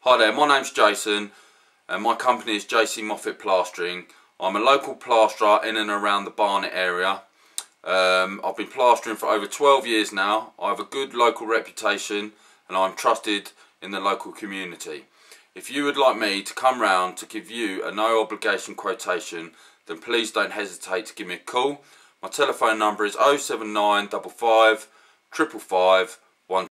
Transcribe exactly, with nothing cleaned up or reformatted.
Hi there, my name's Jason and my company is J C Moffat Plastering. I'm a local plasterer in and around the Barnet area. Um, I've been plastering for over twelve years now. I have a good local reputation and I'm trusted in the local community. If you would like me to come round to give you a no obligation quotation, then please don't hesitate to give me a call. My telephone number is oh seven nine five five, five five five one.